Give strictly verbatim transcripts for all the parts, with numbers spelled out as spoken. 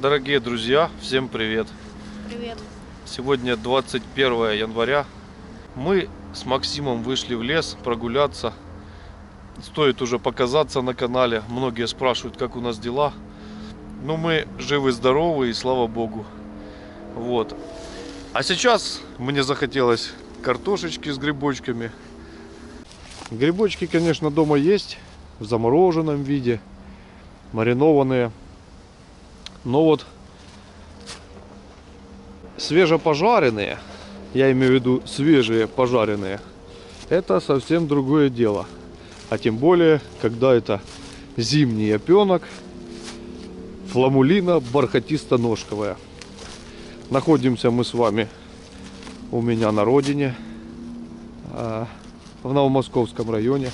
Дорогие друзья, всем привет! Привет! Сегодня двадцать первое января. Мы с Максимом вышли в лес прогуляться. Стоит уже показаться на канале. Многие спрашивают, как у нас дела. Но мы живы-здоровы, и слава богу. Вот. А сейчас мне захотелось картошечки с грибочками. Грибочки, конечно, дома есть. В замороженном виде. Маринованные. Но вот свежепожаренные, я имею в виду свежие пожаренные, это совсем другое дело. А тем более, когда это зимний опенок, фламулина бархатисто-ножковая. Находимся мы с вами у меня на родине, в Новомосковском районе.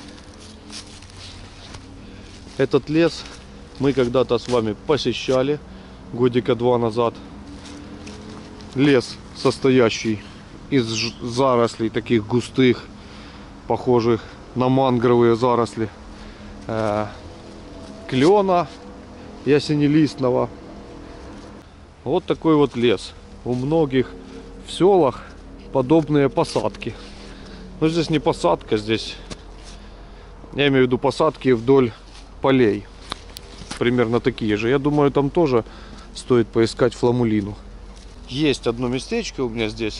Этот лес мы когда-то с вами посещали годика два назад. Лес, состоящий из зарослей таких густых, похожих на мангровые заросли, э, клена ясенелистного. Вот такой вот лес. У многих в селах подобные посадки. Но здесь не посадка, здесь я имею в виду посадки вдоль полей. Примерно такие же. Я думаю, там тоже стоит поискать фламулину. Есть одно местечко у меня здесь.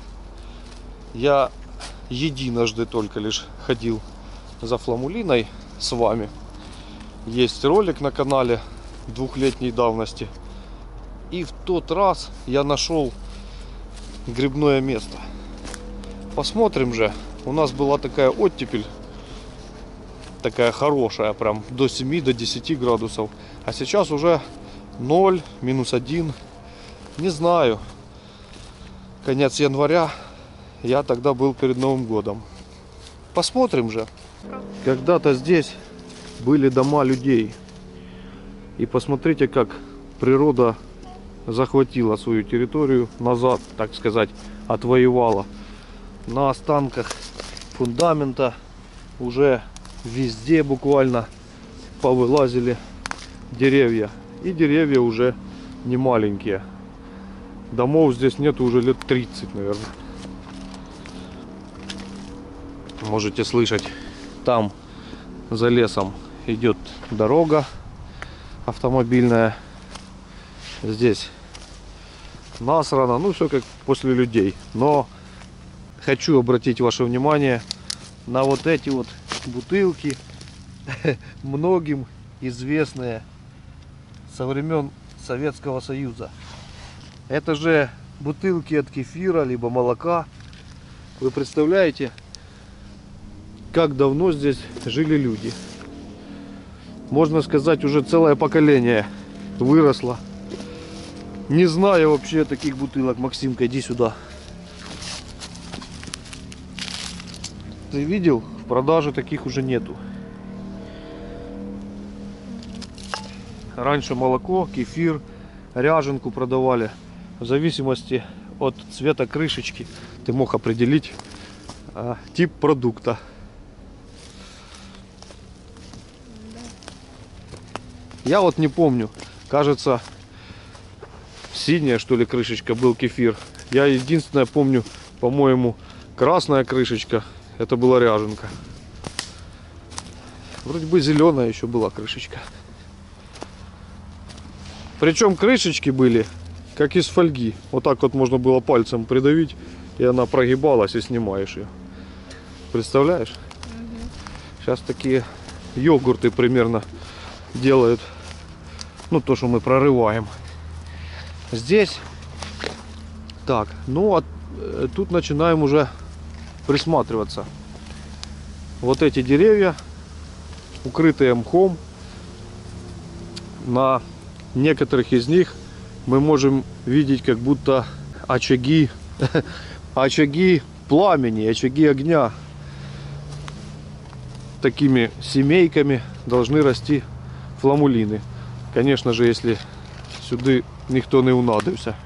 Я единожды только лишь ходил за фламулиной с вами. Есть ролик на канале двухлетней давности. И в тот раз я нашел грибное место. Посмотрим же. У нас была такая оттепель. Такая хорошая, прям до семи, до десяти градусов. А сейчас уже ноль, минус один. Не знаю. Конец января. Я тогда был перед Новым годом. Посмотрим же. Когда-то здесь были дома людей. И посмотрите, как природа захватила свою территорию назад, так сказать, отвоевала. На останках фундамента уже везде буквально повылазили деревья. И деревья уже не маленькие. Домов здесь нет уже лет тридцать, наверное. Можете слышать, там за лесом идет дорога автомобильная. Здесь насрано, ну все как после людей. Но хочу обратить ваше внимание на вот эти вот бутылки, многим известные со времен Советского Союза. Это же бутылки от кефира либо молока. Вы представляете, как давно здесь жили люди? Можно сказать, уже целое поколение выросло. Не знаю вообще таких бутылок. Максимка, иди сюда. Ты видел? В продаже таких уже нету. Раньше молоко, кефир, ряженку продавали. В зависимости от цвета крышечки ты мог определить а, тип продукта. Я вот не помню. Кажется, синяя, что ли, крышечка был кефир. Я единственное помню, по-моему, красная крышечка. Это была ряженка. Вроде бы зеленая еще была крышечка. Причем крышечки были как из фольги. Вот так вот можно было пальцем придавить, и она прогибалась, и снимаешь ее. Представляешь? Угу. Сейчас такие йогурты примерно делают. Ну, то, что мы прорываем. Здесь. Так, ну, а тут начинаем уже присматриваться. Вот эти деревья, укрытые мхом. На некоторых из них мы можем видеть как будто очаги, очаги пламени, очаги огня. Такими семейками должны расти фламулины. Конечно же, если сюда никто не унадився.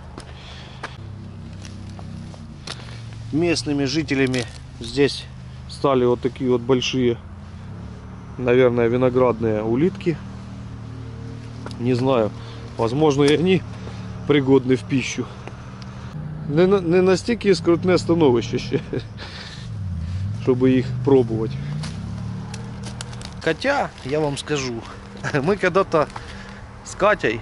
Местными жителями здесь стали вот такие вот большие, наверное, виноградные улитки. Не знаю, Возможно, и они пригодны в пищу. Не, не настільки скрутне становище ще, чтобы их пробовать. Хотя, я вам скажу, мы когда-то с Катей,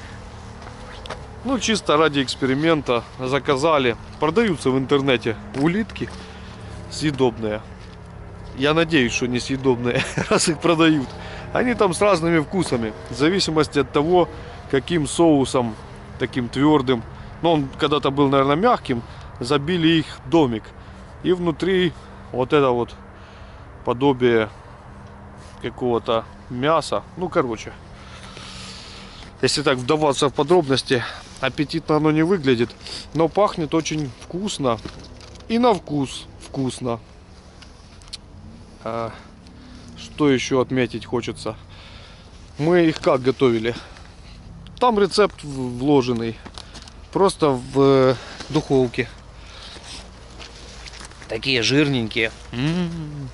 ну чисто ради эксперимента, заказали, продаются в интернете улитки съедобные. Я надеюсь, что не съедобные, раз их продают. Они там с разными вкусами, в зависимости от того, каким соусом, таким твердым. Ну, он когда-то был, наверное, мягким, забили их в домик. И внутри вот это вот подобие какого-то мяса. Ну, короче, если так вдаваться в подробности, аппетитно оно не выглядит, но пахнет очень вкусно. И на вкус вкусно. А, что еще отметить хочется? Мы их как готовили? Там рецепт вложенный. Просто в духовке. Такие жирненькие. М-м-м.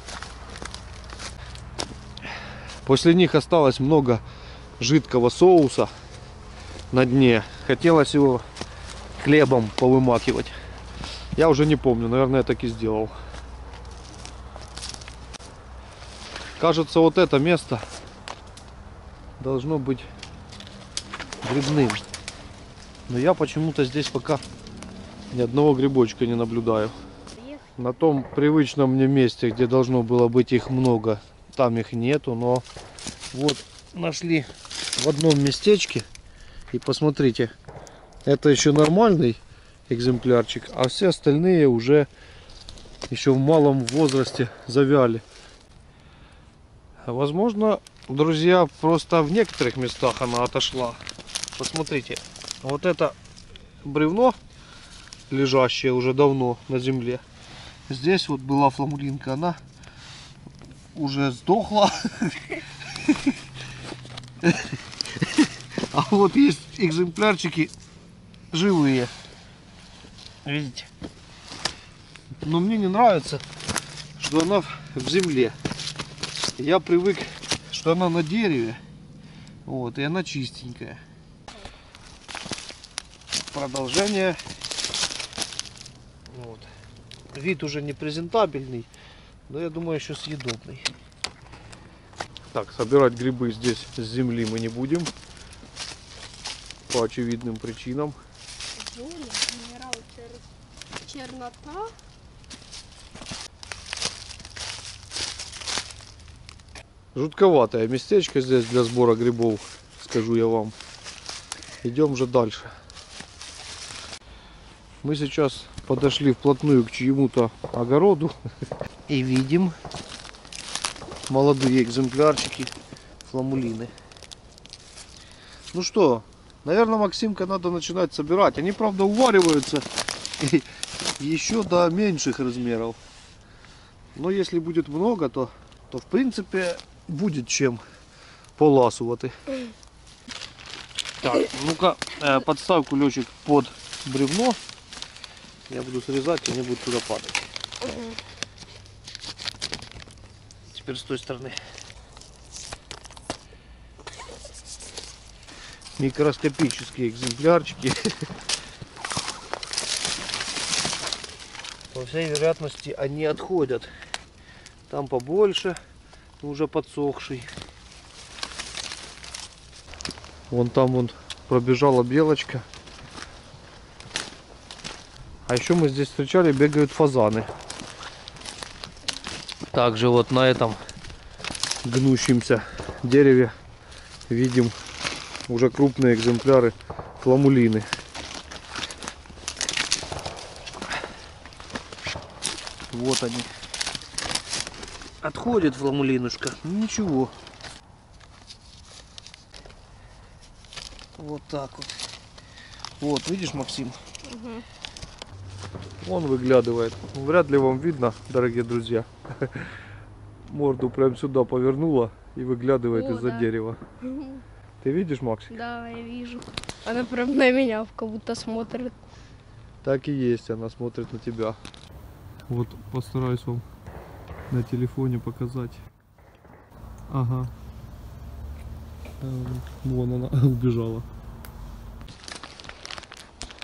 После них осталось много жидкого соуса на дне. Хотелось его хлебом повымакивать. Я уже не помню, наверное, я так и сделал. Кажется, вот это место должно быть грибным. Но я почему-то здесь пока ни одного грибочка не наблюдаю. На том привычном мне месте, где должно было быть их много, там их нету. Но вот нашли в одном местечке. И посмотрите, это еще нормальный экземплярчик, а все остальные уже еще в малом возрасте завяли. Возможно, друзья, просто в некоторых местах она отошла. Посмотрите, вот это бревно, лежащее уже давно на земле. Здесь вот была фламулинка, она уже сдохла. А вот есть экземплярчики живые. Видите? Но мне не нравится, что она в земле. Я привык, что она на дереве. Вот, и она чистенькая. Продолжение. Вот. Вид уже не презентабельный, но я думаю, еще съедобный. Так, собирать грибы здесь с земли мы не будем. По очевидным причинам. Минерал, чернота. Жутковатое местечко здесь для сбора грибов, скажу я вам. Идем же дальше. Мы сейчас подошли вплотную к чьему-то огороду и видим молодые экземплярчики фламулины. Ну что, наверное, Максимка, надо начинать собирать. Они, правда, увариваются еще до меньших размеров. Но если будет много, то, то в принципе будет чем поласувати. Так, ну-ка, подставь кулечек под бревно. Я буду срезать, и они будут туда падать. Угу. Теперь с той стороны. Микроскопические экземплярчики. По всей вероятности они отходят. Там побольше, уже подсохший. Вон там вон пробежала белочка. А еще мы здесь встречали, бегают фазаны. Также вот на этом гнущемся дереве видим уже крупные экземпляры фламулины. Вот они. Отходит фламулинушка. Ничего. Вот так вот. Вот, видишь, Максим? Угу. Он выглядывает. Вряд ли вам видно, дорогие друзья. Морду прям сюда повернула и выглядывает из-за да. дерева. Ты видишь, Максик? Да, я вижу. Она прям на меня как будто смотрит. Так и есть, она смотрит на тебя. Вот постараюсь вам на телефоне показать. Ага. Вон она убежала.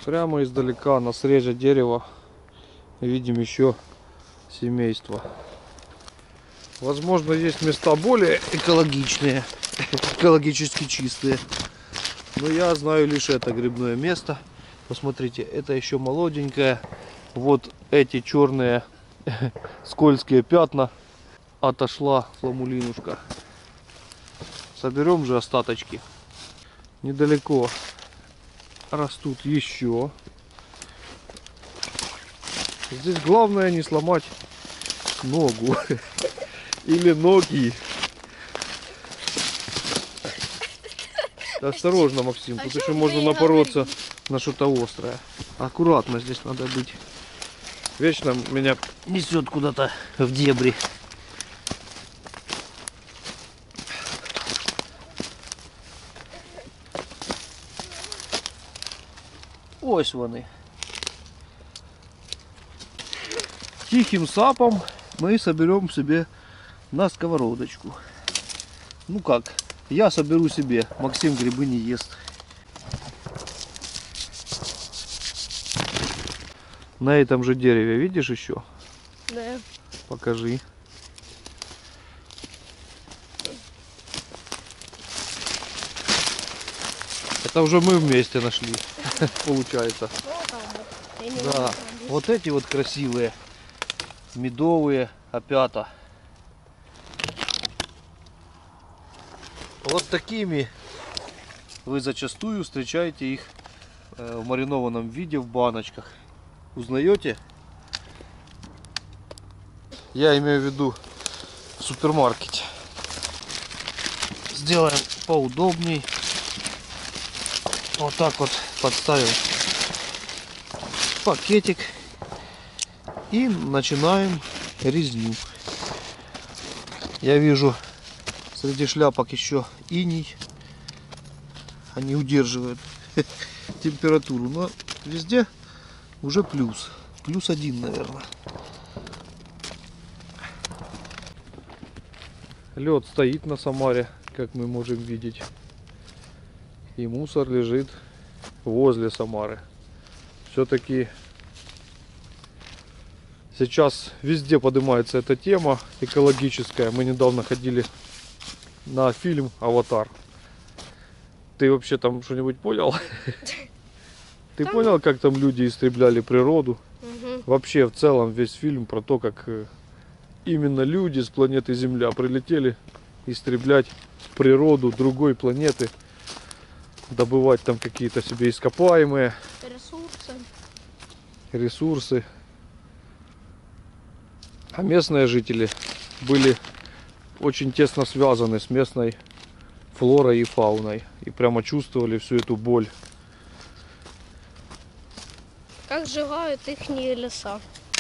Прямо издалека на срезе дерева видим еще семейство. Возможно, есть места более экологичные, экологически чистые. Но я знаю лишь это грибное место. Посмотрите, это еще молоденькое. Вот эти черные скользкие пятна. Отошла фламулинушка. Соберем же остаточки. Недалеко растут еще. Здесь главное не сломать ногу или ноги. Осторожно, Максим, тут еще можно напороться на что-то острое. Аккуратно здесь надо быть. Вечно меня несет куда-то в дебри. Ось вони. Тихим сапом мы соберем себе на сковородочку. Ну как, я соберу себе, Максим грибы не ест. На этом же дереве, видишь еще? Да. Покажи. Это уже мы вместе нашли, получается. Да, вот эти вот красивые, медовые опята. Вот такими вы зачастую встречаете их в маринованном виде в баночках. Узнаете? Я имею в виду в супермаркете. Сделаем поудобней. Вот так вот подставим пакетик и начинаем резню. Я вижу среди шляпок еще иней. Они удерживают температуру, но везде уже плюс. Плюс один, наверное. Лед стоит на Самаре, как мы можем видеть. И мусор лежит возле Самары. Все-таки сейчас везде поднимается эта тема экологическая. Мы недавно ходили на фильм «Аватар». Ты вообще там что-нибудь понял? Ты Там... понял, как там люди истребляли природу? Угу. Вообще, в целом, весь фильм про то, как именно люди с планеты Земля прилетели истреблять природу другой планеты, добывать там какие-то себе ископаемые Ресурсы. ресурсы. А местные жители были очень тесно связаны с местной флорой и фауной. И прямо чувствовали всю эту боль. Как сжигают их леса.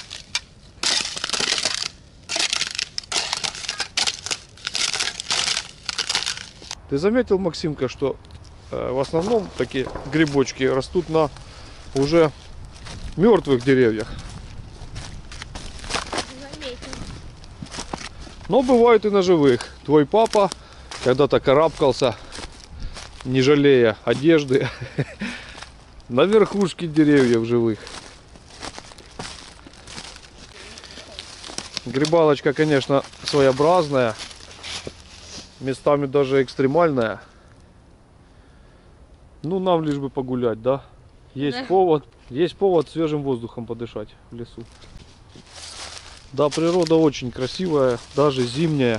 Ты заметил, Максимка, что э, в основном такие грибочки растут на уже мертвых деревьях? Заметил. Но бывают и на живых. Твой папа когда-то карабкался, не жалея одежды, на верхушке деревьев живых. Грибалочка, конечно, своеобразная, местами даже экстремальная. Ну, нам лишь бы погулять, да? Есть Да. повод, есть повод свежим воздухом подышать в лесу. Да, природа очень красивая, даже зимняя.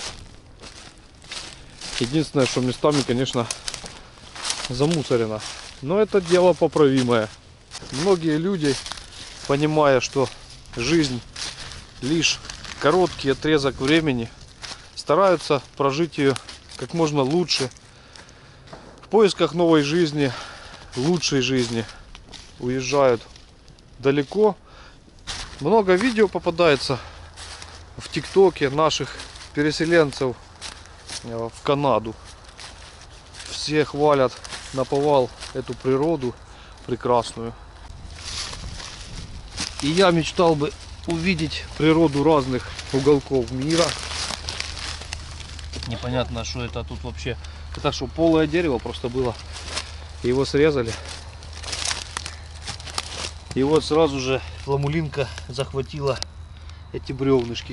Единственное, что местами, конечно, замусорено. Но это дело поправимое. Многие люди, понимая, что жизнь лишь короткий отрезок времени, стараются прожить ее как можно лучше. В поисках новой жизни, лучшей жизни, уезжают далеко. Много видео попадается в ТикТоке наших переселенцев в Канаду. Все хвалят наповал эту природу прекрасную. И я мечтал бы увидеть природу разных уголков мира. Непонятно, что это тут вообще. Это что, полое дерево просто было? Его срезали. И вот сразу же фламулинка захватила эти бревнышки.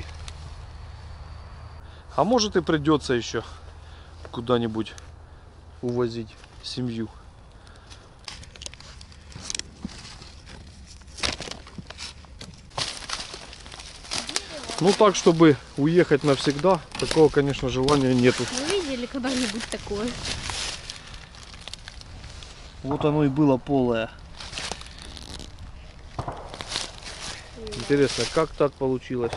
А может и придется еще куда-нибудь увозить семью. Ну так, чтобы уехать навсегда, такого, конечно, желания нету. Вы видели когда-нибудь такое? Вот оно и было полое. Интересно, как так получилось?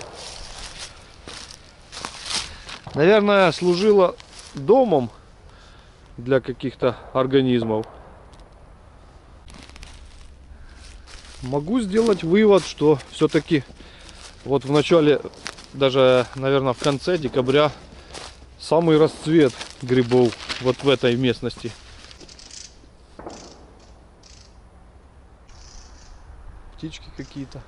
Наверное, служило домом для каких-то организмов. Могу сделать вывод, что все-таки вот в начале, даже, наверное, в конце декабря самый расцвет грибов вот в этой местности. Птички какие-то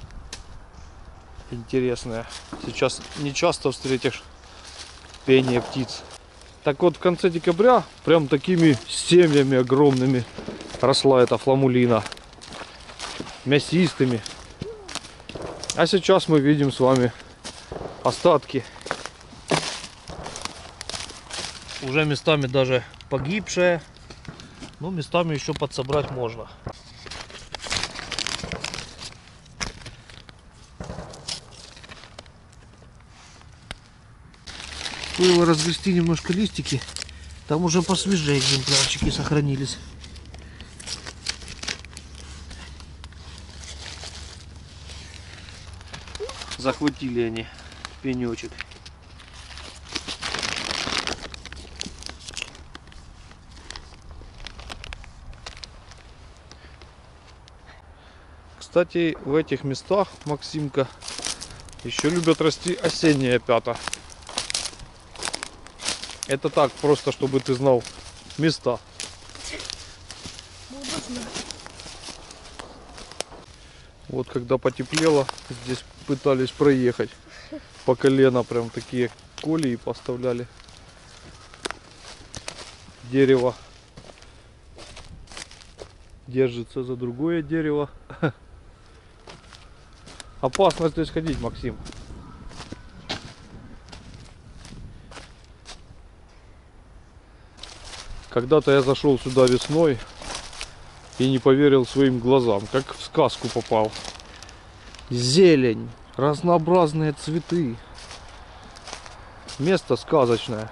интересные. Сейчас не часто встретишь пение птиц. Так вот, в конце декабря прям такими семьями огромными росла эта фламулина. Мясистыми. А сейчас мы видим с вами остатки. Уже местами даже погибшая, но местами еще подсобрать можно. Стоило разгрести немножко листики, там уже посвежее экземплярчики сохранились. Захватили они пенечек. Кстати, в этих местах, Максимка, еще любят расти осенние опята. Это так, просто чтобы ты знал места. Вот когда потеплело, здесь пытались проехать по колено, прям такие колеи поставляли. Дерево держится за другое дерево. Опасно здесь ходить, Максим. Когда-то я зашел сюда весной и не поверил своим глазам, как в сказку попал. Зелень, разнообразные цветы. Место сказочное.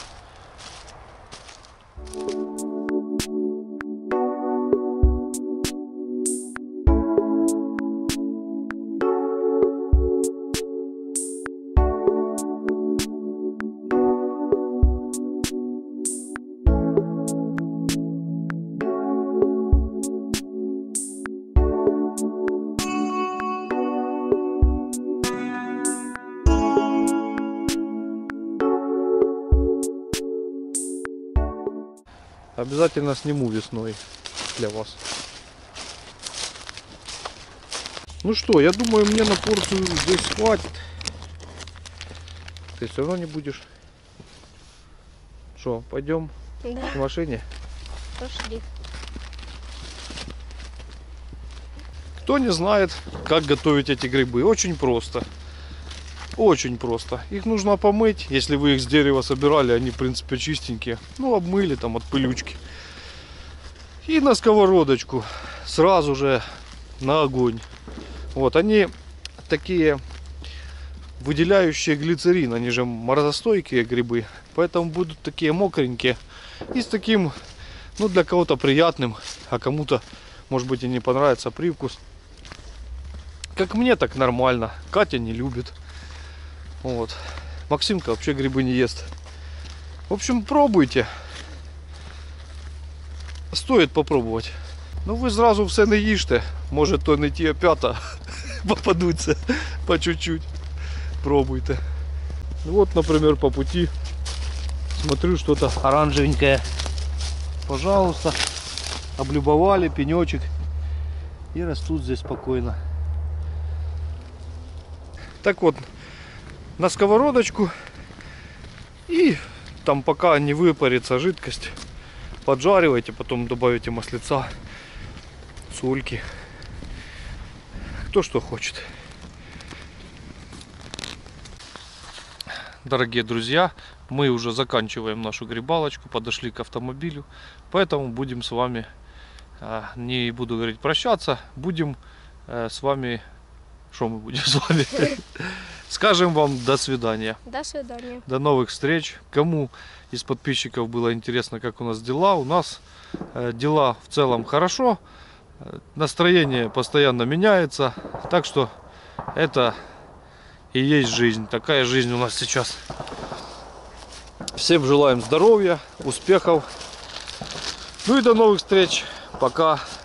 Обязательно сниму весной для вас. Ну что, я думаю, мне на порцию здесь хватит. Ты все равно не будешь. Что, пойдем Да, к машине? пошли. Кто не знает, как готовить эти грибы, очень просто. Очень просто. Их нужно помыть. Если вы их с дерева собирали, они в принципе чистенькие. Ну, обмыли там от пылючки. И на сковородочку. Сразу же на огонь. Вот, они такие выделяющие глицерин. Они же морозостойкие грибы. Поэтому будут такие мокренькие. И с таким, ну, для кого-то приятным, а кому-то, может быть, и не понравится привкус. Как мне, так нормально. Катя не любит. Вот. Максимка вообще грибы не ест. В общем, пробуйте. Стоит попробовать. Ну ви зразу все не їжте. Може то не ті опята попадуться по чуть-чуть. Пробуйте. Вот, например, по пути смотрю что-то Оранжевенькое. Пожалуйста. Облюбовали пенечек. И растут здесь спокойно. Так вот. На сковородочку. И там пока не выпарится жидкость, поджаривайте, потом добавите маслица, сольки. кто что хочет. Дорогие друзья, мы уже заканчиваем нашу грибалочку, подошли к автомобилю, поэтому будем с вами, не буду говорить прощаться, будем с вами, что мы будем с вами, скажем вам до свидания. До свидания. До новых встреч. Кому из подписчиков было интересно, как у нас дела, у нас дела в целом хорошо, настроение постоянно меняется, так что это и есть жизнь. Такая жизнь у нас сейчас. Всем желаем здоровья, успехов. Ну и до новых встреч. Пока.